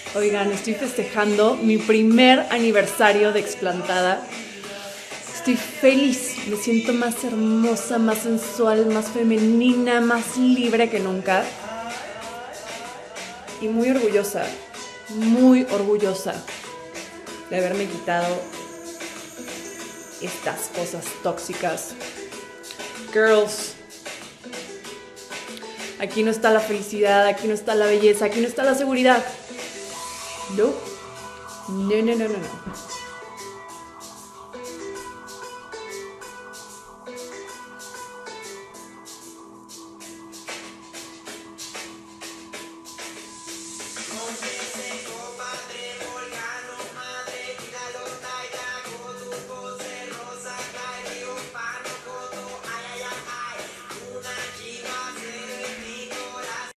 Oigan, estoy festejando mi primer aniversario de explantada. Estoy feliz, me siento más hermosa, más sensual, más femenina, más libre que nunca. Y muy orgullosa de haberme quitado estas cosas tóxicas. Girls, aquí no está la felicidad, aquí no está la belleza, aquí no está la seguridad. No.